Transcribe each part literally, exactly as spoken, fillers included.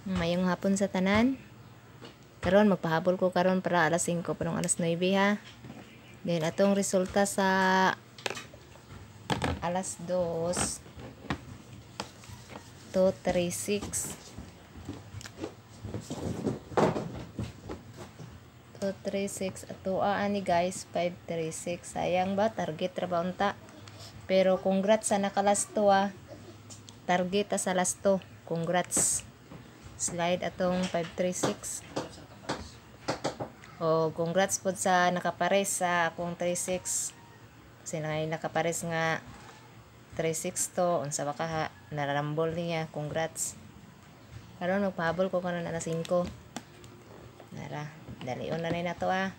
Mayong hapon sa tanan. Karon magpahabol ko karon para alas singko pero alas nuwebe ha. Then atong resulta sa alas dos. two thirty-six. two thirty-six ato ani guys five thirty-six. Sayang ba target ra ba unta? Pero congrats sa nakalasto ah. Target sa lasto. Congrats. Slide atong five thirty-six. O congrats po sa nakapares sa akong thirty-six. Kasi na nakapares nga thirty-six to unsa ba ka ha nararambol niya. Congrats. Karon magpahabol ko karon alas singko. Nara, dalion na na to ah.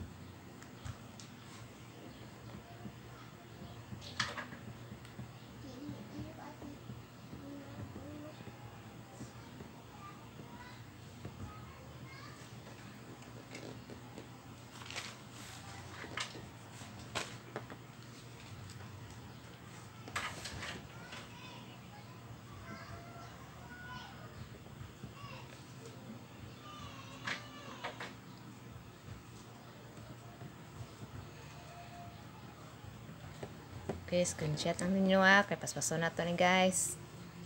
Okay, screenshot ang ninyo ah. Kaya paspaso na to ni guys.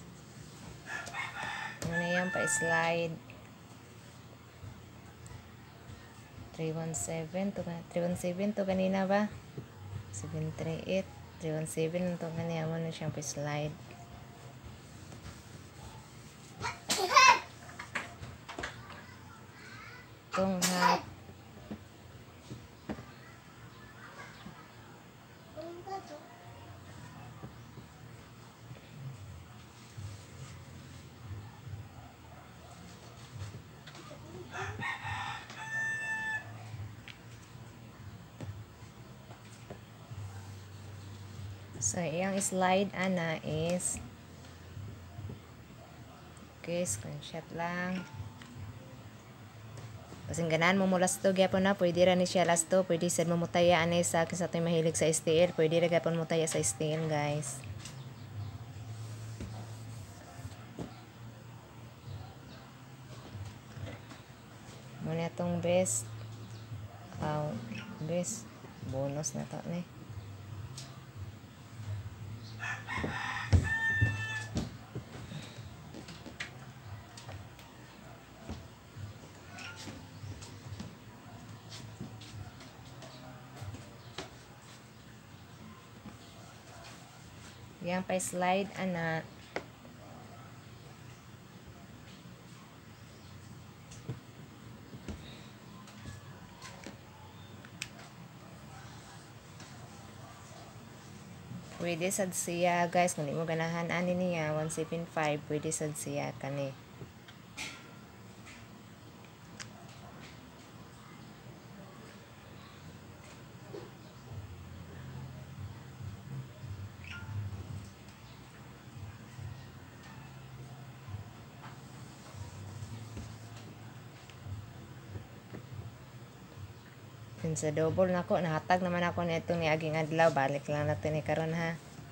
Ano na yan pa-slide. three seventeen to, three seventeen to kanina ba? seven thirty-eight. three seventeen to kanina mo na siyang pa-slide. Itong hat. So, yung slide ana is okay, screenshot lang. Kasi ganan mo mo lasto gyapon na, pwede ra ni siya lasto, pwede sad mo mutaya ani sa akin sa toy mahilig sa S T L, pwede ra gyapon mutaya sa S T L, guys. Muna tong best uh, best bonus na to ni. Yang pa slide ana. Pwede sad siya guys kung di mo ganahan ani niya one seventy-five, pwede sad siya kani. Sa double nako nahatag naman ako nito ni aging adlaw, balik lang natin ni karon ha.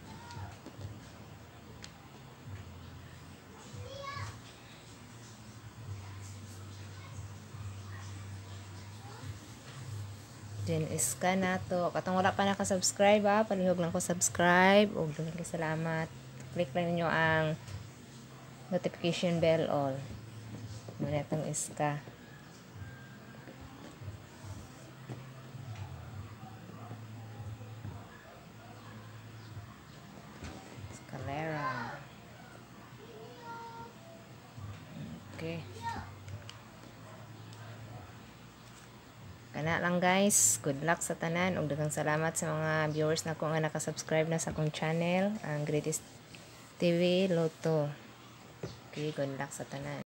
Then scan na to. Katong wala pa naka-subscribe ha, palihog lang ko subscribe. Og daghang salamat. Click lang niyo ang notification bell all. Muna itong iska. Okay. Kana lang guys. Good luck sa tanan. Ug daghang salamat sa mga viewers na ko nga naka-subscribe na sa akong channel, ang Greatest T V Lotto. Okay, good luck sa tanan.